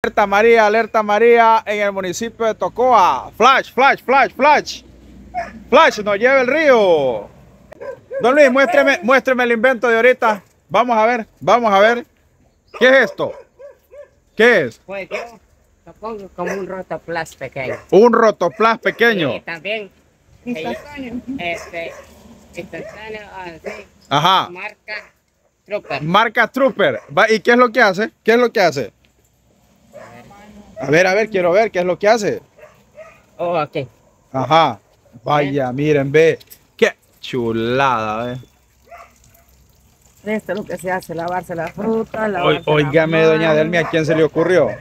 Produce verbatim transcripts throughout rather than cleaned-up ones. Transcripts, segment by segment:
Alerta María, alerta María en el municipio de Tocoa. Flash, flash, flash, flash. Flash, nos lleva el río. Don Luis, muéstreme, muéstreme el invento de ahorita. Vamos a ver, vamos a ver. ¿Qué es esto? ¿Qué es? Pues yo lo pongo como un rotoplas pequeño. Un rotoplas pequeño. Y también instantáneo. Este, instantáneo, así. Ajá. Marca Trooper. Marca Trooper. Va, ¿y qué es lo que hace? ¿Qué es lo que hace? A ver, a ver, quiero ver qué es lo que hace. Oh, ok. Ajá. Vaya, miren, ve. Qué chulada, ve. Esto es lo que se hace, lavarse la fruta, lavarse O, Óigame, la doña Delmi, ¿a quién se le ocurrió?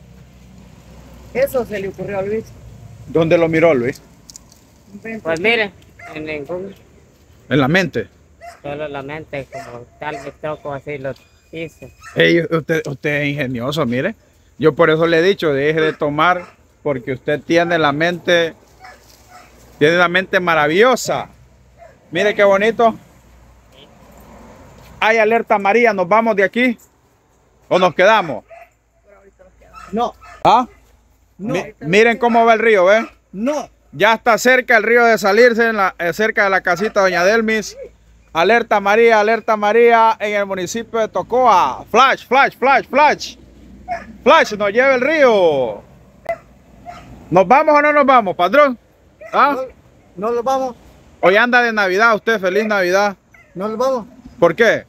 Eso se le ocurrió a Luis. ¿Dónde lo miró, Luis? Pues mire, en ningún, En la mente. solo la mente, como tal vez toco así lo hice. Ey, usted, usted es ingenioso, mire. Yo por eso le he dicho, deje de tomar, porque usted tiene la mente, tiene la mente maravillosa. Mire qué bonito. Hay alerta María, ¿nos vamos de aquí? ¿O nos quedamos? No, ¿Ah? no, Mi- miren cómo va el río, ¿ves? no. Ya está cerca el río de salirse, en la, eh, cerca de la casita de doña Delmis. Alerta María, alerta María en el municipio de Tocoa. Flash, flash, flash, flash. Flash, nos lleva el río. ¿Nos vamos o no nos vamos, patrón? ¿Ah? No, no lo vamos, Hoy anda de Navidad usted, feliz Navidad. no lo vamos, ¿Por qué?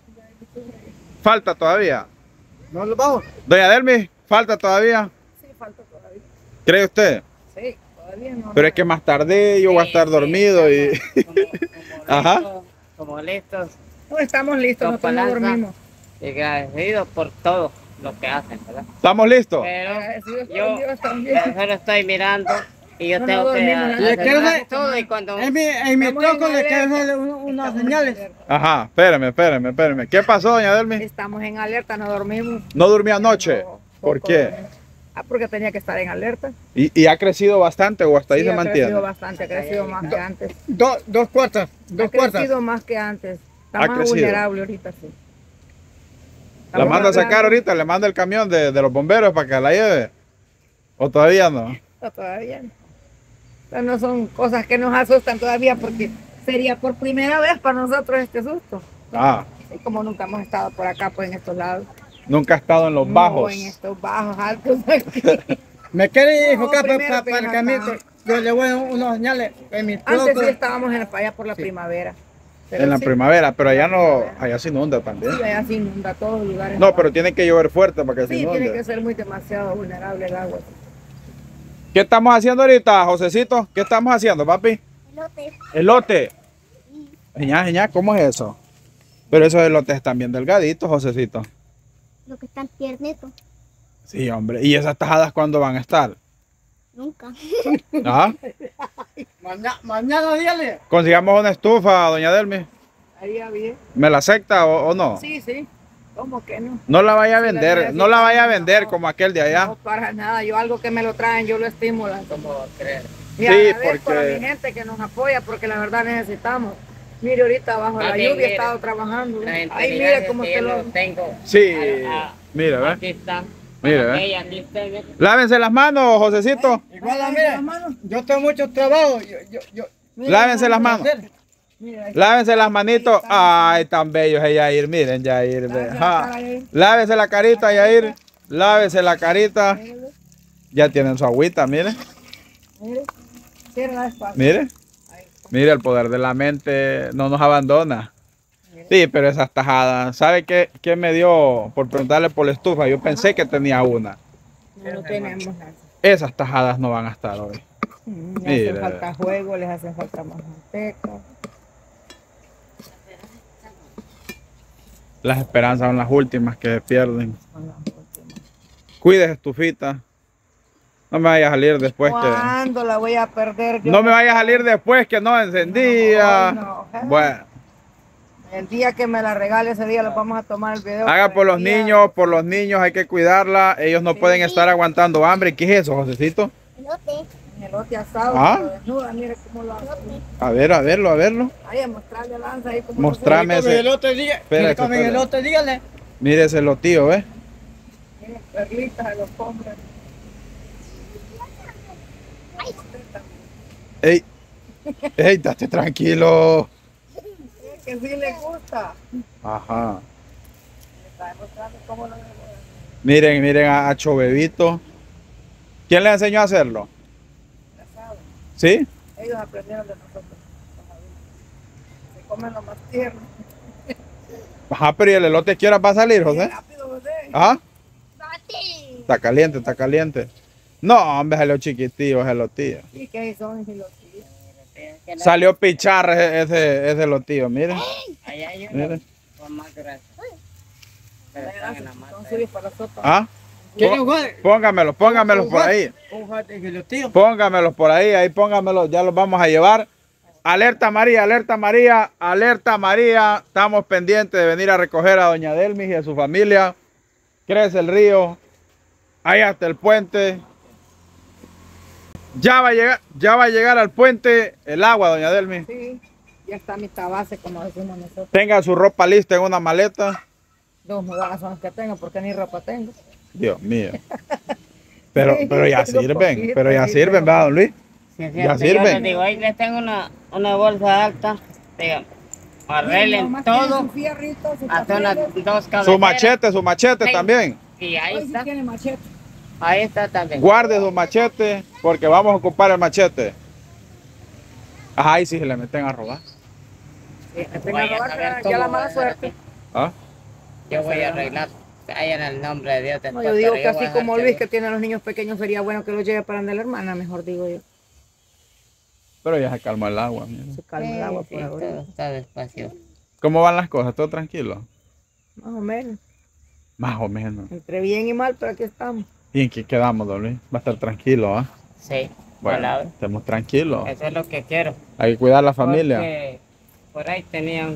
Falta todavía. no lo vamos. Doña Delmis, falta todavía. Sí, falta todavía. ¿Cree usted? Sí, todavía no. Pero es que más tarde yo voy a estar Sí, sí, dormido y... como, como Ajá. listos, como listos No estamos listos, Con nosotros no palanca. dormimos. y agradecidos por todo lo que hacen, ¿verdad? ¿Estamos listos? Pero Agradecidos con yo Dios también. eh, solo estoy mirando y yo No, tengo no que dormimos, hacer le quiero más ver- todo y cuando En mi, en mi Estamos en troco le alerta. quiero hacerle un- unas Estamos en señales. alerta. Ajá, espéreme, espéreme, espéreme. ¿Qué pasó, doña Delmis? Estamos en alerta, no dormimos. ¿No durmió anoche? No, ¿Por poco qué? dormimos. Ah, porque tenía que estar en alerta. ¿Y, y ha crecido bastante o hasta ahí Sí, se ha mantiene? crecido bastante, ha crecido más que antes. Do- dos cuartas, dos Ha cuartas. crecido más que antes. Está Ha más crecido. vulnerable ahorita, sí. ¿La Estamos manda a sacar hablando- ahorita? ¿Le manda el camión de, de los bomberos para que la lleve? ¿O todavía no? No, todavía no. Pero no son cosas que nos asustan todavía porque sería por primera vez para nosotros este susto. Ah, Y como nunca hemos estado por acá, pues en estos lados. nunca ha estado en los No, bajos. en estos bajos, altos. Aquí. Me quiere No, enfocar para, primero para, apenas el camino. estaba. Yo le voy a unos señales en mi Antes troco. sí estábamos en, allá por la primavera. Pero En la sí, primavera, pero allá no, allá se inunda también. sí, allá se inunda todos los lugares. No, pero tiene que llover fuerte para que se sí, tiene que inunde. ser muy demasiado vulnerable el agua. ¿Qué estamos haciendo ahorita, Josecito? ¿Qué estamos haciendo, papi? Elote. Elote. Señá, señá, ¿cómo es eso? Pero esos elotes están bien delgaditos, Josecito. Lo que están tiernitos. Sí, hombre. ¿Y esas tajadas cuándo van a estar? Nunca. ¿Ah? Mañana, mañana dígale. Consigamos una estufa, doña Delmi. Haría bien. ¿Me la acepta o, o no? Sí, sí. ¿Cómo que no? No la vaya a Si la vender, no la vaya a necesitamos, vender no. como aquel de allá. No, para nada. Yo algo que me lo traen, yo lo estimulo. como creer. Y Sí, agradezco porque- a mi gente que nos apoya porque la verdad necesitamos. Mire, ahorita bajo Más la bien, lluvia he mire, estado trabajando. La Ahí integridad mire cómo que te yo lo... tengo. Sí, Ah, ah, mire, ¿ve? Aquí está. Mire, Ok, ¿ve? aquí está, ve. Lávense las manos, Josecito. Igual, mire, yo tengo mucho trabajo. Yo, yo, yo, Lávense las manos. Mira, ahí Lávense las manitos. Ay, tan bellos es Yair. Miren, Yair. ve. está, Ja. ahí. Lávese la carita, Yair. Lávese la carita. Ya tienen su agüita, mire. Mire, cierra despacio. Mire. Mire, el poder de la mente no nos abandona. Sí, pero esas tajadas. ¿Sabe qué, qué me dio por preguntarle por la estufa? Yo pensé que tenía una. No, no tenemos nada. Esas tajadas no van a estar hoy. Mm, Les Mira. hacen falta juego, les hacen falta más manteca. Las esperanzas son las últimas que se pierden. Son las últimas. Cuides, estufita. No me vaya a salir después que... ¿Cuándo la voy a perder yo? No me vaya a salir después que no encendía. No, no. Bueno, El día que me la regale, ese día lo vamos a tomar el video. haga pero por el los día- niños, por los niños hay que cuidarla. Ellos no Sí. pueden estar aguantando hambre. ¿Qué es eso, Josecito? Elote. En elote asado, Ah. pero desnuda, mire cómo lo hace. A ver, a verlo, a verlo. Ahí a mostrarle a Lanza ahí como Mostrame Come ese. elote, diga- Espérate, si comen espérate. elote, dígale. Mire ese lotío, ¿ves? Mire, Perlitas de los hombres. Ey, ey, date tranquilo. Es que sí le gusta. Ajá. Me está demostrando cómo lo debo de hacer. Miren, miren a, a Chovebito. ¿Quién le enseñó a hacerlo? Ya saben. ¿Sí? Ellos aprendieron de nosotros, los adultos. Se comen lo más tierno. Ajá, pero ¿y el elote qué hora va a salir, Qué José? rápido, José. ¿Ah? Bate. Está caliente, está caliente. No, hombre, es lo chiquitillo, es elotillo. Sí, que ahí son y los tíos. Salió picharra ese, ese, ese elotillo, miren. Allá hay uno Miren. con más grueso. Pero están en la Son mata. suyos para la sopa. ¿Ah? ¿Quiere jugar? Póngamelos, póngamelos por ahí. Jugar de los tíos. Póngamelos por ahí, ahí póngamelos, ya los vamos a llevar. Alerta María, alerta María, alerta María. Estamos pendientes de venir a recoger a doña Delmis y a su familia. Crece el río, ahí hasta el puente. Ya va a llegar, ya va a llegar al puente el agua, doña Delmis. Sí, ya está mitad base, como decimos nosotros. Tenga su ropa lista en una maleta. Dos mudadas son las que tengo, porque ni ropa tengo. Dios mío. Pero, Sí, pero ya tengo sirven, poquito, pero ya sí, sirven, pero- ¿verdad, don Luis? Sí, es Ya cierto, sirven. Yo les digo, ahí les tengo una, una bolsa alta. Digo, arreglen Nomás tiene todo. su fierrito, su Hasta unas papel. dos cabeceras. Su machete, su machete Sí. también. Y ahí Hoy sí está. tiene machete. Ahí está también. Guarde su machete porque vamos a ocupar el machete. Ajá, y si se le meten a robar. Sí, me tengo Voy que a robar, saber ya cómo la voy a mala hacer suerte. aquí. ¿Ah? Yo voy a arreglar. Ahí en el nombre de Dios. No, después, yo digo pero que voy así a como dejar Luis, que- que tiene a los niños pequeños, sería bueno que los lleve para donde la hermana, mejor digo yo. Pero ya se calmó el agua. mira. Se calma el agua Sí, por sí, ahora. todo está despacio. ¿Cómo van las cosas? ¿Todo tranquilo? Más o menos. Más o menos. Entre bien y mal, pero aquí estamos. ¿Y en qué quedamos, don Luis? Va a estar tranquilo, ¿ah? Sí, Bueno, palabra. estemos tranquilos. Eso es lo que quiero. Hay que cuidar a la familia. Porque por ahí tenían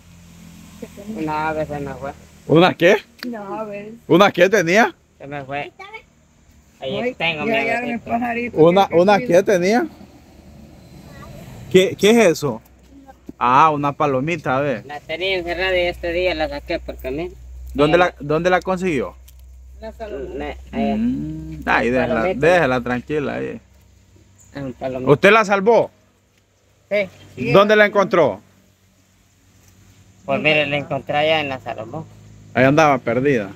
una ave, se me fue. ¿Una qué? No, a ver. ¿Una qué tenía? Se me fue. Ahí Ay, tengo mi ya llegaron el avecito. pajarito. ¿Una, que- que una cuida. qué tenía? ¿Qué, ¿Qué es eso? Ah, una palomita, a ver. La tenía encerrada y este día la saqué porque a mí. ¿Dónde la, ¿Dónde la consiguió? La Salomón. me- eh, Mm, Ay, déjela, palomita. déjela tranquila ahí. es un palomito. ¿Usted la salvó? Sí. Sí, ¿Dónde la encontró? Pues mire, la encontré allá en la Salomón. Ahí andaba perdida.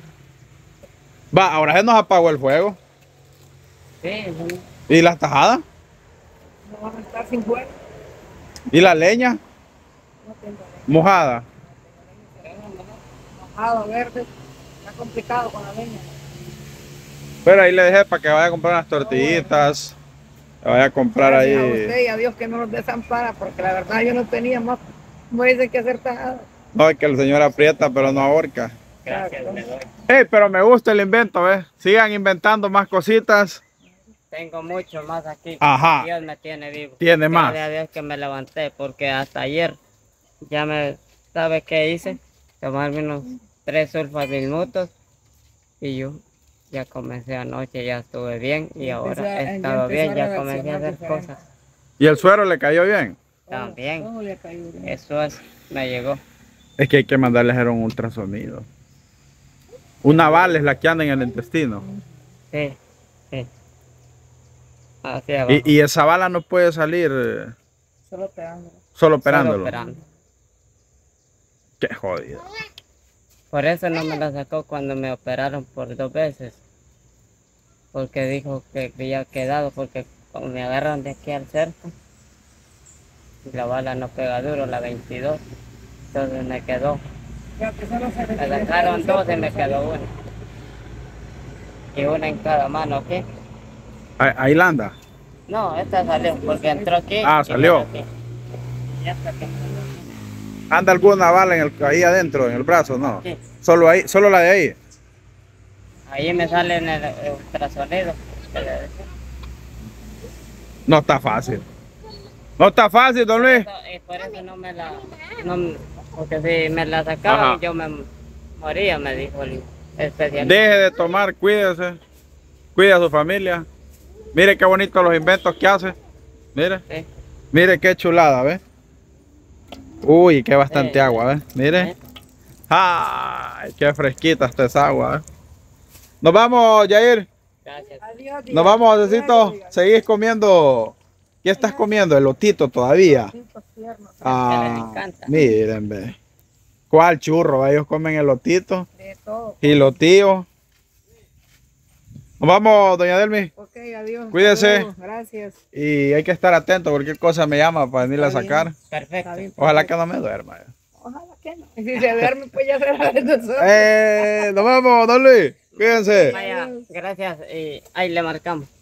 Va, ahora se nos apagó el fuego. Sí, sí. ¿Y las tajadas? No van a estar sin fuego. ¿Y la leña? No tengo leña. Mojada. Mojado, verde. Está complicado con la leña. Pero ahí le dejé para que vaya a comprar unas tortillitas. Que vaya a comprar Gracias a ahí. usted y a Dios que no nos desampara, porque la verdad yo no tenía más, como dicen, que hacer tajada. No, es que el señor aprieta, pero no ahorca. Gracias, le doy. Hey, pero me gusta el invento, ¿ves? Sigan inventando más cositas. Tengo mucho más aquí. Ajá. Dios me tiene vivo. Tiene más. Gracias a Dios que me levanté porque hasta ayer ya me, ¿sabe qué hice? Tomarme unos tres sulfadilmutos y yo ya comencé anoche, ya estuve bien y Ya ahora empezó a- he ya estado bien, empezó a ya comencé a reaccionar hacer diferente. cosas ¿Y el suero le cayó bien? también. Todo le cayó bien. Eso es, me llegó. Es que hay que mandarle a hacer un ultrasonido. Una bala es la que anda en el intestino. Sí, sí. Así abajo. Y, y esa bala no puede salir eh, Solo pegándolo. solo Solo operándolo. operando. Qué jodido. Por eso no me la sacó cuando me operaron por dos veces. Porque dijo que había quedado, porque como me agarran de aquí al cerco, y la bala no pega duro, la veintidós. Entonces me quedó. Fíjate, solo se Me sacaron dos y me quedó una. Y una en cada mano, ¿ok? Ahí, ahí la anda. No, esta salió porque entró aquí. Ah, y salió. vino aquí. Y esta que ¿Anda alguna bala en el, ahí adentro, en el brazo? No. aquí. Solo ahí, solo la de ahí. Ahí me sale en el ultrasonido. que le decía. No está fácil. No está fácil, don Luis. Y por eso no me la... No, me- porque si me la sacaban Ajá. yo me moría, me dijo el especialista. Deje de tomar, cuídese. Cuide a su familia. Mire qué bonitos los inventos que hace. Mire, Sí. mire qué chulada, ¿ves? Uy, qué bastante Eh, agua, ¿ves? Mire. eh. Ay, qué fresquita está esa agua, ¿eh? Nos vamos, Yair. Gracias. Adiós. Nos vamos, Josecito. Seguís comiendo. ¿Qué estás comiendo? Elotito todavía. Ah, les encanta. miren, ve. ¿Cuál churro? Ellos comen elotito. De todo. Gilotío. Nos vamos, doña Delmi. Ok, adiós. Cuídese. Saludos, gracias. Y hay que estar atento. Cualquier cosa me llama para venirla a Está bien. sacar. Perfecto. Está bien, Ojalá perfecto. que no me duerma. Ojalá que no. Y si se duerme, pues ya será de nosotros. Eh, nos vemos, don Luis. Cuídense. Vaya, gracias. Y ahí le marcamos.